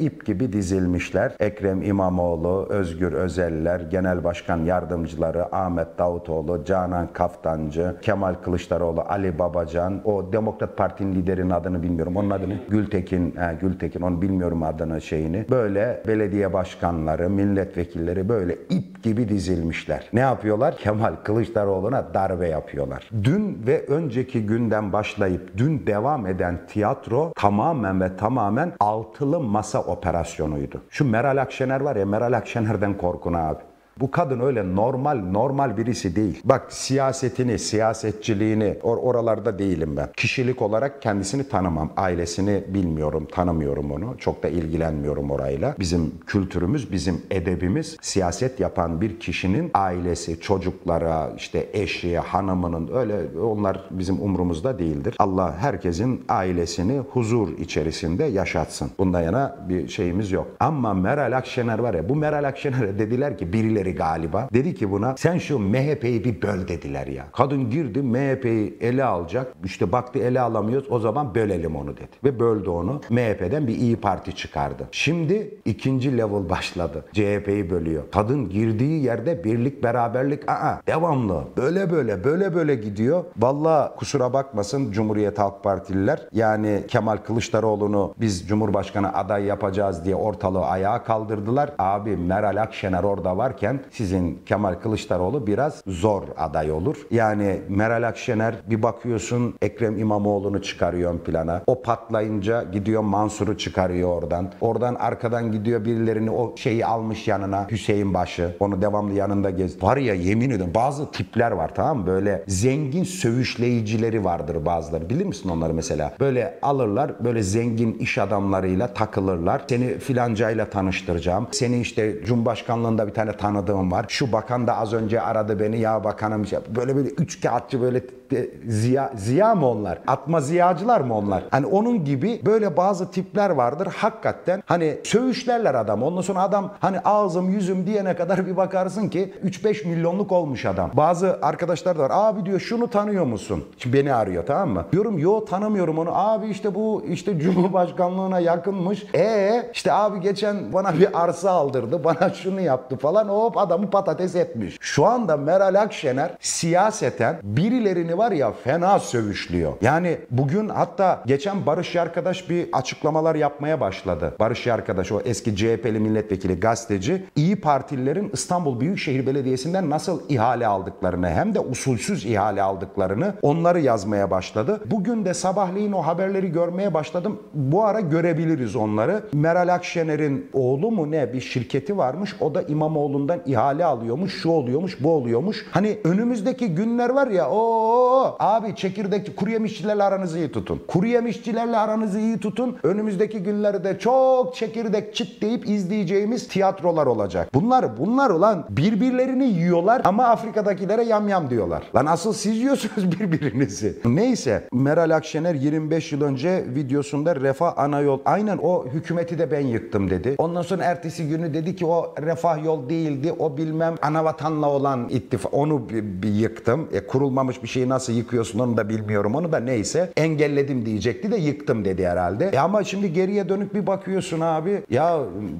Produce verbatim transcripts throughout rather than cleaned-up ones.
ip gibi dizilmişler. Ekrem İmamoğlu, Özgür Özeller, Genel Başkan Yardımcıları, Ahmet Davutoğlu, Canan Kaftancı, Kemal Kılıçdaroğlu, Ali Babacan, o Demokrat Parti'nin liderinin adını bilmiyorum. Onun adını Gültekin, he, Gültekin onu bilmiyorum adını şeyini. Böyle belediye başkanları, milletvekilleri böyle ip gibi dizilmişler. Ne yapıyorlar? Kemal Kılıçdaroğlu'na darbe yapıyorlar. Dün ve önceki günden başlayıp dün devam eden tiyatro tamamen ve tamamen altılı masa operasyonuydu. Şu Meral Akşener var ya, Meral Akşener'den korkun abi. Bu kadın öyle normal normal birisi değil. Bak siyasetini, siyasetçiliğini or oralarda değilim ben. Kişilik olarak kendisini tanımam. Ailesini bilmiyorum, tanımıyorum onu. Çok da ilgilenmiyorum orayla. Bizim kültürümüz, bizim edebimiz siyaset yapan bir kişinin ailesi, çocuklara, işte eşi, hanımının öyle onlar bizim umrumuzda değildir. Allah herkesin ailesini huzur içerisinde yaşatsın. Bundan yana bir şeyimiz yok. Ama Meral Akşener var ya, bu Meral Akşener'e dediler ki birileri galiba. Dedi ki buna sen şu M H P'yi bir böl dediler ya. Kadın girdi M H P'yi ele alacak. İşte baktı ele alamıyoruz o zaman bölelim onu dedi. Ve böldü onu. M H P'den bir İyi Parti çıkardı. Şimdi ikinci level başladı. C H P'yi bölüyor. Kadın girdiği yerde birlik beraberlik aa devamlı. Böyle böyle böyle böyle gidiyor. Vallahi kusura bakmasın Cumhuriyet Halk Partililer. Yani Kemal Kılıçdaroğlu'nu biz Cumhurbaşkanı aday yapacağız diye ortalığı ayağa kaldırdılar. Abi Meral Akşener orada varken sizin Kemal Kılıçdaroğlu biraz zor aday olur. Yani Meral Akşener bir bakıyorsun Ekrem İmamoğlu'nu çıkarıyor ön plana. O patlayınca gidiyor Mansur'u çıkarıyor oradan. Oradan arkadan gidiyor birilerini o şeyi almış yanına Hüseyin Başı. Onu devamlı yanında gez. Var ya yemin ediyorum bazı tipler var tamam mı? Böyle zengin sövüşleyicileri vardır bazıları. Bilir misin onları mesela? Böyle alırlar böyle zengin iş adamlarıyla takılırlar. Seni filancayla tanıştıracağım. Seni işte Cumhurbaşkanlığında bir tane tanıdığım var. Şu bakan da az önce aradı beni ya bakanım. Böyle böyle üç kağıtçı böyle ziya, ziya mı onlar? Atma ziyacılar mı onlar? Hani onun gibi böyle bazı tipler vardır. Hakikaten hani söğüşlerler adam. Ondan sonra adam hani ağzım yüzüm diyene kadar bir bakarsın ki üç beş milyonluk olmuş adam. Bazı arkadaşlar da var. Abi diyor şunu tanıyor musun? Şimdi beni arıyor tamam mı? Diyorum yo tanımıyorum onu. Abi işte bu işte Cumhurbaşkanlığına yakınmış. E işte abi geçen bana bir arsa aldırdı. Bana şunu yaptı falan. Hop adamı patates etmiş. Şu anda Meral Akşener siyaseten birilerini var ya fena sövüşlüyor. Yani bugün hatta geçen Barış Yarkadaş bir açıklamalar yapmaya başladı. Barış Yarkadaş o eski C H P'li milletvekili gazeteci İyi Partililerin İstanbul Büyükşehir Belediyesi'nden nasıl ihale aldıklarını hem de usulsüz ihale aldıklarını onları yazmaya başladı. Bugün de sabahleyin o haberleri görmeye başladım. Bu ara görebiliriz onları. Meral Akşener'in oğlu mu ne bir şirketi varmış. O da İmamoğlu'ndan ihale alıyormuş. Şu oluyormuş, bu oluyormuş. Hani önümüzdeki günler var ya o abi çekirdek kuru yemişçilerle aranızı iyi tutun. Kuru yemişçilerle aranızı iyi tutun. Önümüzdeki günlerde çok çekirdek çitleyip izleyeceğimiz tiyatrolar olacak. Bunlar bunlar ulan birbirlerini yiyorlar ama Afrika'dakilere yamyam diyorlar. Lan asıl siz yiyorsunuz birbirinizi. Neyse Meral Akşener yirmi beş yıl önce videosunda Refah Ana Yol aynen o hükümeti de ben yıktım dedi. Ondan sonra ertesi günü dedi ki o Refah Yol değildi. O bilmem Anavatan'la olan ittifak. Onu bir, bir yıktım. E, kurulmamış bir şeyi nasıl yıkıyorsun onu da bilmiyorum. Onu da neyse engelledim diyecekti de yıktım dedi herhalde. E ama şimdi geriye dönük bir bakıyorsun abi. Ya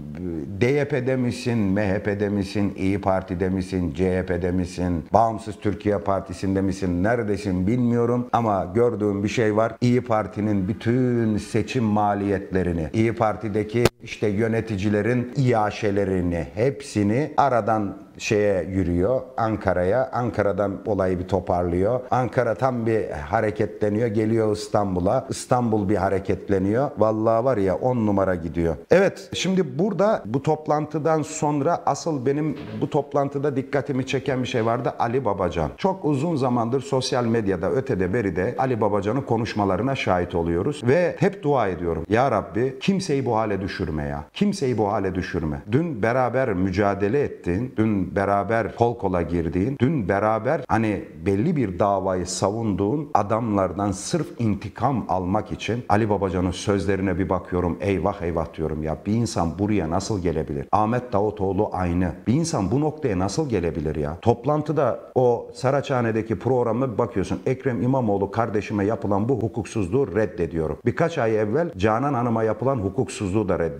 D Y P'de misin? M H P'de misin? İyi Parti'de misin? C H P'de misin? Bağımsız Türkiye Partisi'nde misin? Neredesin bilmiyorum. Ama gördüğüm bir şey var. İyi Parti'nin bütün seçim maliyetlerini, İyi Parti'deki işte yöneticilerin iaşelerini hepsini aradan şeye yürüyor Ankara'ya. Ankara'dan olayı bir toparlıyor. Ankara tam bir hareketleniyor. Geliyor İstanbul'a. İstanbul bir hareketleniyor. Vallahi var ya on numara gidiyor. Evet şimdi burada bu toplantıdan sonra asıl benim bu toplantıda dikkatimi çeken bir şey vardı. Ali Babacan. Çok uzun zamandır sosyal medyada ötede beride Ali Babacan'ın konuşmalarına şahit oluyoruz. Ve hep dua ediyorum. Ya Rabbi kimseyi bu hale düşürme ya. Kimseyi bu hale düşürme. Dün beraber mücadele ettin. Dün beraber kol kola girdiğin, dün beraber hani belli bir davayı savunduğun adamlardan sırf intikam almak için Ali Babacan'ın sözlerine bir bakıyorum. Eyvah eyvah diyorum ya. Bir insan buraya nasıl gelebilir? Ahmet Davutoğlu aynı. Bir insan bu noktaya nasıl gelebilir ya? Toplantıda o Saraçhane'deki programa bir bakıyorsun. Ekrem İmamoğlu kardeşime yapılan bu hukuksuzluğu reddediyorum. Birkaç ay evvel Canan Hanım'a yapılan hukuksuzluğu da reddediyorum.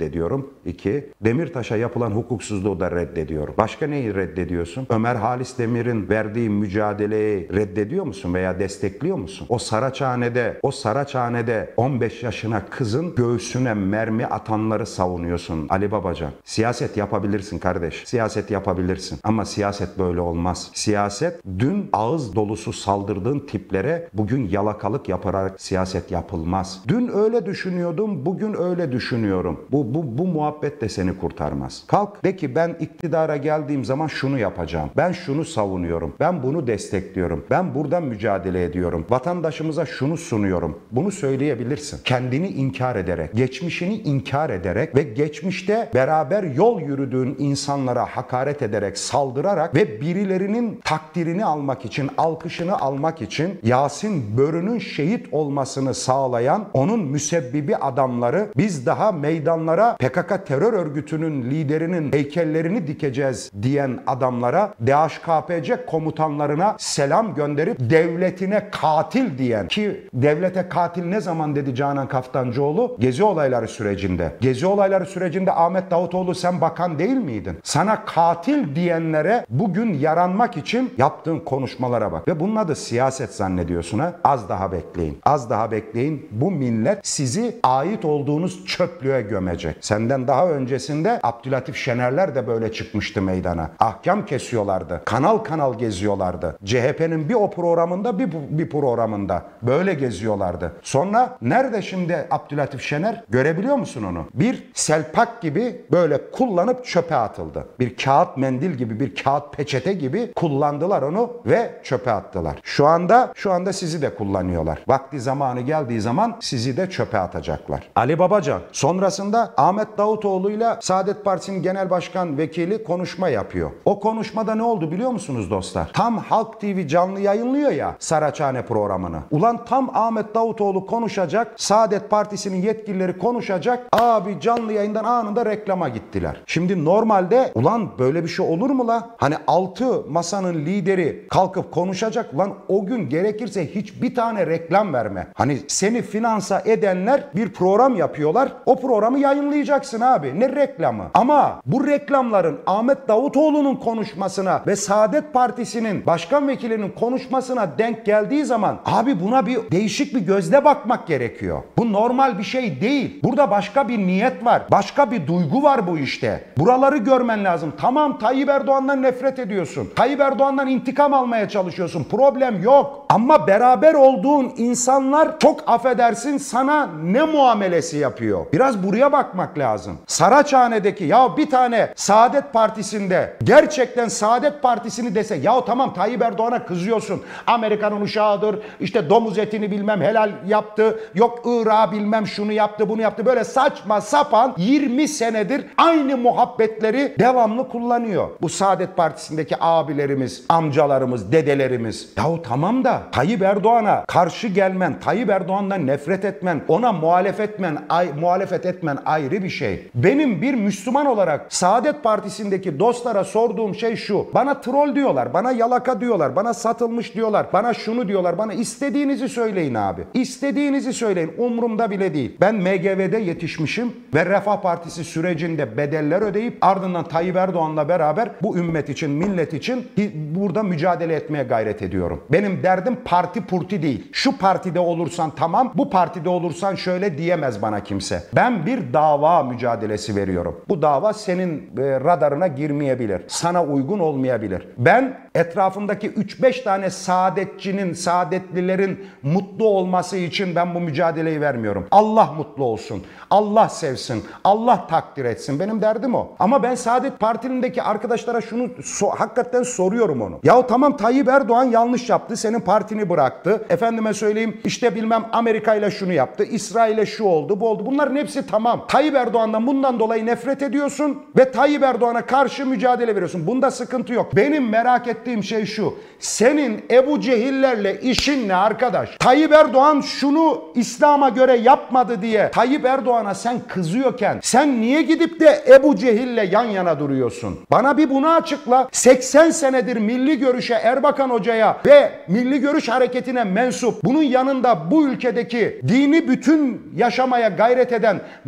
reddediyorum. İki, Demirtaş'a yapılan hukuksuzluğu da reddediyorum. Başka neyi reddediyorsun? Ömer Halis Demir'in verdiği mücadeleyi reddediyor musun veya destekliyor musun? O Saraçhane'de, o Saraçhane'de on beş yaşına kızın göğsüne mermi atanları savunuyorsun Ali Babacan. Siyaset yapabilirsin kardeş. Siyaset yapabilirsin. Ama siyaset böyle olmaz. Siyaset dün ağız dolusu saldırdığın tiplere bugün yalakalık yaparak siyaset yapılmaz. Dün öyle düşünüyordum, bugün öyle düşünüyorum. Bu, bu, bu muhabbet de seni kurtarmaz. Kalk de ki ben iktidara geldiğim zaman şunu yapacağım. Ben şunu savunuyorum. Ben bunu destekliyorum. Ben buradan mücadele ediyorum. Vatandaşımıza şunu sunuyorum. Bunu söyleyebilirsin. Kendini inkar ederek, geçmişini inkar ederek ve geçmişte beraber yol yürüdüğün insanlara hakaret ederek, saldırarak ve birilerinin takdirini almak için, alkışını almak için Yasin Börü'nün şehit olmasını sağlayan onun müsebbibi adamları biz daha meydanlara P K K terör örgütünün liderinin heykellerini dikeceğiz diyen adamlara D H K P C komutanlarına selam gönderip devletine katil diyen, ki devlete katil ne zaman dedi Canan Kaftancıoğlu? Gezi olayları sürecinde. Gezi olayları sürecinde Ahmet Davutoğlu sen bakan değil miydin? Sana katil diyenlere bugün yaranmak için yaptığın konuşmalara bak. Ve bunun adı siyaset zannediyorsun ha? Az daha bekleyin. Az daha bekleyin. Bu millet sizi ait olduğunuz çöplüğe gömecek. Senden daha öncesinde Abdülatif Şenerler de böyle çıkmıştı meydana. Ahkam kesiyorlardı. Kanal kanal geziyorlardı. C H P'nin bir o programında bir, bir programında böyle geziyorlardı. Sonra nerede şimdi Abdülatif Şener? Görebiliyor musun onu? Bir selpak gibi böyle kullanıp çöpe atıldı. Bir kağıt mendil gibi, bir kağıt peçete gibi kullandılar onu ve çöpe attılar. Şu anda şu anda sizi de kullanıyorlar. Vakti zamanı geldiği zaman sizi de çöpe atacaklar. Ali Babacan sonrasında Ahmet Davutoğlu'yla Saadet Partisi'nin Genel Başkan Vekili konuşma yapıyor. O konuşmada ne oldu biliyor musunuz dostlar? Tam Halk T V canlı yayınlıyor ya Saraçhane programını. Ulan tam Ahmet Davutoğlu konuşacak, Saadet Partisi'nin yetkilileri konuşacak. Abi canlı yayından anında reklama gittiler. Şimdi normalde ulan böyle bir şey olur mu la? Hani altı masanın lideri kalkıp konuşacak. Lan o gün gerekirse hiçbir tane reklam verme. Hani seni finansa edenler bir program yapıyorlar. O programı yayınlayacaksın abi. Ne reklamı? Ama bu reklamların Ahmet Davutoğlu'nun konuşmasına ve Saadet Partisi'nin başkan vekilinin konuşmasına denk geldiği zaman abi buna bir değişik bir gözle bakmak gerekiyor. Bu normal bir şey değil. Burada başka bir niyet var. Başka bir duygu var bu işte. Buraları görmen lazım. Tamam Tayyip Erdoğan'dan nefret ediyorsun. Tayyip Erdoğan'dan intikam almaya çalışıyorsun. Problem yok. Ama beraber olduğun insanlar çok affedersin sana ne muamelesi yapıyor? Biraz buraya bakmak lazım. Saraçhane'deki ya bir tane Saadet Partisi'nde gerçekten Saadet Partisi'ni dese ya tamam Tayyip Erdoğan'a kızıyorsun. Amerika'nın uşağıdır. İşte domuz etini bilmem helal yaptı. Yok Irak'a bilmem şunu yaptı bunu yaptı. Böyle saçma sapan yirmi senedir aynı muhabbetleri devamlı kullanıyor. Bu Saadet Partisi'ndeki abilerimiz, amcalarımız, dedelerimiz. Yahu tamam da Tayyip Erdoğan'a karşı gelmen, Tayyip Erdoğan'dan nefret etmen, ona muhalefet etmen, ay, muhalefet etmen ayrı bir şey. Benim bir Müslüman olarak Saadet Partisi'ndeki dostlara sorduğum şey şu. Bana troll diyorlar, bana yalaka diyorlar, bana satılmış diyorlar, bana şunu diyorlar, bana istediğinizi söyleyin abi. İstediğinizi söyleyin. Umurumda bile değil. Ben M G V'de yetişmişim ve Refah Partisi sürecinde bedeller ödeyip ardından Tayyip Erdoğan'la beraber bu ümmet için, millet için burada mücadele etmeye gayret ediyorum. Benim derdim parti purti değil. Şu partide olursan tamam, bu partide olursan şöyle diyemez bana kimse. Ben bir dava mücadelesi veriyorum. Bu dava senin radarına girmeyebilir. Sana uygun olmayabilir. Ben etrafındaki üç beş tane saadetçinin, saadetlilerin mutlu olması için ben bu mücadeleyi vermiyorum. Allah mutlu olsun. Allah sevsin. Allah takdir etsin. Benim derdim o. Ama ben Saadet Partisi'ndeki arkadaşlara şunu so hakikaten soruyorum onu. Yahu tamam Tayyip Erdoğan yanlış yaptı. Senin partini bıraktı. Efendime söyleyeyim işte bilmem Amerika ile şunu yaptı. İsrail'e şu oldu, bu oldu. Bunların hepsi tamam. Tayyip Erdoğan'dan bundan dolayı nefret ediyorsun ve Tayyip Erdoğan'a karşı mücadele veriyorsun. Bunda sıkıntı yok. Benim merak ettiğim şey şu. Senin Ebu Cehillerle işin ne arkadaş? Tayyip Erdoğan şunu İslam'a göre yapmadı diye Tayyip Erdoğan'a sen kızıyorken sen niye gidip de Ebu Cehil'le yan yana duruyorsun? Bana bir bunu açıkla. seksen senedir Milli Görüş'e, Erbakan Hoca'ya ve Milli Görüş Hareketi'ne mensup, bunun yanında bu ülkedeki dini bütün yaşamaya gayret eden Müslüman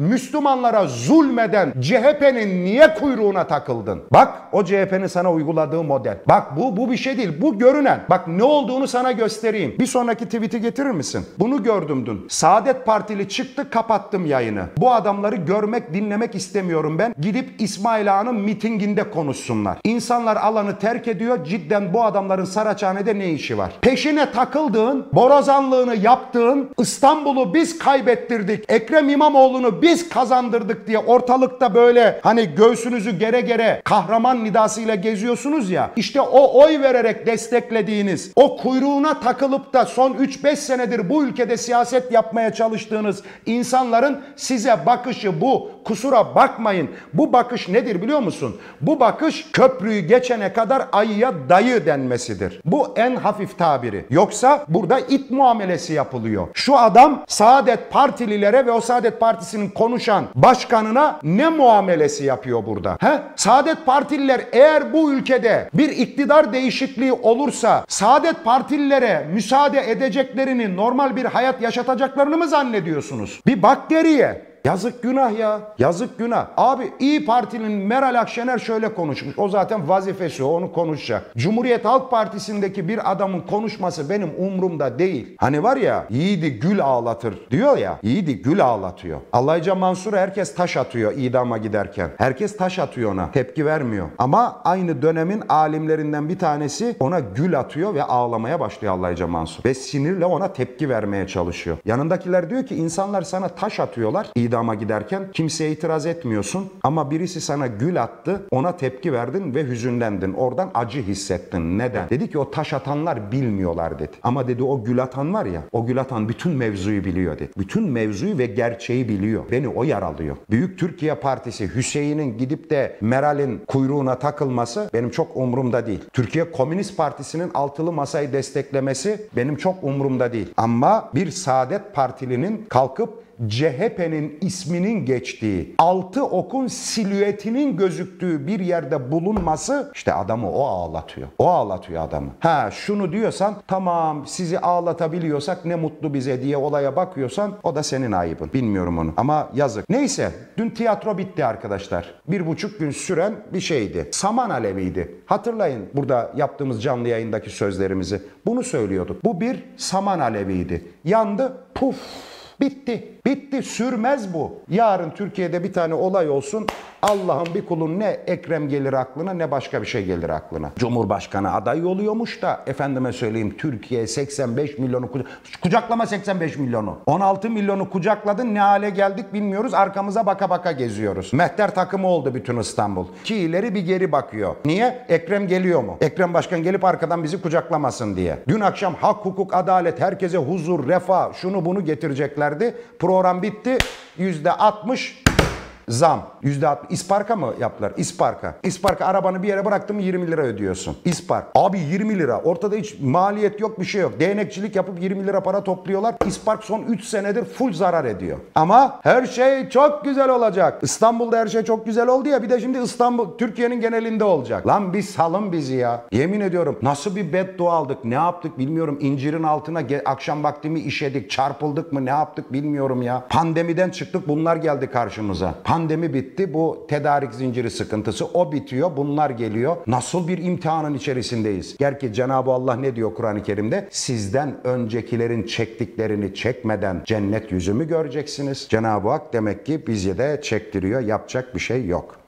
Müslümanlara zulmeden C H P'nin niye kuyruğuna takıldın? Bak o C H P'nin sana uyguladığı model. Bak bu bu bir şey değil. Bu görünen. Bak ne olduğunu sana göstereyim. Bir sonraki tweet'i getirir misin? Bunu gördüm dün. Saadet Partili çıktı, kapattım yayını. Bu adamları görmek, dinlemek istemiyorum ben. Gidip İsmail Ağa'nın mitinginde konuşsunlar. İnsanlar alanı terk ediyor. Cidden bu adamların Saraçhane'de ne işi var? Peşine takıldığın, borazanlığını yaptığın, İstanbul'u biz kaybettirdik, Ekrem İmamoğlu'nu biz kazandırdık diye ortalıkta böyle hani göğsünüzü gere gere kahraman nidasıyla geziyorsunuz ya. İşte o oy vererek desteklediğiniz, o kuyruğuna takılıp da son üç beş senedir bu ülkede siyaset yapmaya çalıştığınız insanların size bakışı bu. Kusura bakmayın. Bu bakış nedir biliyor musun? Bu bakış köprüyü geçene kadar ayıya dayı denmesidir. Bu en hafif tabiri. Yoksa burada it muamelesi yapılıyor. Şu adam Saadet Partililere ve o Saadet Partisi'nin konuşan başkanına ne muamelesi yapıyor burada? He? Saadet Partililer eğer bu ülkede bir iktidar değişikliği olursa Saadet Partililere müsaade edeceklerini, normal bir hayat yaşatacaklarını mı zannediyorsunuz? Bir bak geriye. Yazık günah ya. Yazık günah. Abi İyi Parti'nin Meral Akşener şöyle konuşmuş. O zaten vazifesi, o onu konuşacak. Cumhuriyet Halk Partisi'ndeki bir adamın konuşması benim umrumda değil. Hani var ya yiğidi gül ağlatır diyor ya. Yiğidi gül ağlatıyor. Allayca Mansur'a herkes taş atıyor idama giderken. Herkes taş atıyor ona. Tepki vermiyor. Ama aynı dönemin alimlerinden bir tanesi ona gül atıyor ve ağlamaya başlıyor Allayca Mansur. Ve sinirle ona tepki vermeye çalışıyor. Yanındakiler diyor ki insanlar sana taş atıyorlar. İdam idama giderken kimseye itiraz etmiyorsun ama birisi sana gül attı, ona tepki verdin ve hüzünlendin. Oradan acı hissettin. Neden? Dedi ki o taş atanlar bilmiyorlar dedi. Ama dedi o gül atan var ya, o gül atan bütün mevzuyu biliyor dedi. Bütün mevzuyu ve gerçeği biliyor. Beni o yaralıyor. Büyük Türkiye Partisi Hüseyin'in gidip de Meral'in kuyruğuna takılması benim çok umurumda değil. Türkiye Komünist Partisi'nin altılı masayı desteklemesi benim çok umurumda değil. Ama bir Saadet Partilinin kalkıp C H P'nin isminin geçtiği, altı okun silüetinin gözüktüğü bir yerde bulunması işte adamı o ağlatıyor. O ağlatıyor adamı. Ha şunu diyorsan tamam sizi ağlatabiliyorsak ne mutlu bize diye olaya bakıyorsan o da senin ayıbın. Bilmiyorum onu ama yazık. Neyse dün tiyatro bitti arkadaşlar. Bir buçuk gün süren bir şeydi. Saman aleviydi. Hatırlayın burada yaptığımız canlı yayındaki sözlerimizi. Bunu söylüyorduk. Bu bir saman aleviydi. Yandı puf. Bitti. Bitti. Sürmez bu. Yarın Türkiye'de bir tane olay olsun. Allah'ın bir kulun ne Ekrem gelir aklına ne başka bir şey gelir aklına. Cumhurbaşkanı aday oluyormuş da efendime söyleyeyim Türkiye seksen beş milyonu kucak... kucaklama seksen beş milyonu. on altı milyonu kucakladın ne hale geldik bilmiyoruz. Arkamıza baka baka geziyoruz. Mehter takımı oldu bütün İstanbul. Ki ileri bir geri bakıyor. Niye? Ekrem geliyor mu? Ekrem Başkan gelip arkadan bizi kucaklamasın diye. Dün akşam hak, hukuk, adalet, herkese huzur, refah, şunu bunu getireceklerdi. Program bitti. yüzde altmış zam. yüzde altmış. İsparka mı yaptılar? İsparka. İsparka arabanı bir yere bıraktın mı yirmi lira ödüyorsun. İspark. Abi yirmi lira. Ortada hiç maliyet yok bir şey yok. Değnekçilik yapıp yirmi lira para topluyorlar. İspark son üç senedir full zarar ediyor. Ama her şey çok güzel olacak. İstanbul'da her şey çok güzel oldu ya bir de şimdi İstanbul Türkiye'nin genelinde olacak. Lan bir salın bizi ya. Yemin ediyorum nasıl bir beddua aldık ne yaptık bilmiyorum. İncirin altına akşam vakti mi işedik çarpıldık mı ne yaptık bilmiyorum ya. Pandemiden çıktık bunlar geldi karşımıza. Pandemi bitti. Bu tedarik zinciri sıkıntısı. O bitiyor. Bunlar geliyor. Nasıl bir imtihanın içerisindeyiz? Gerçi Cenab-ı Allah ne diyor Kur'an-ı Kerim'de? Sizden öncekilerin çektiklerini çekmeden cennet yüzümü göreceksiniz. Cenab-ı Hak demek ki bizi de çektiriyor. Yapacak bir şey yok.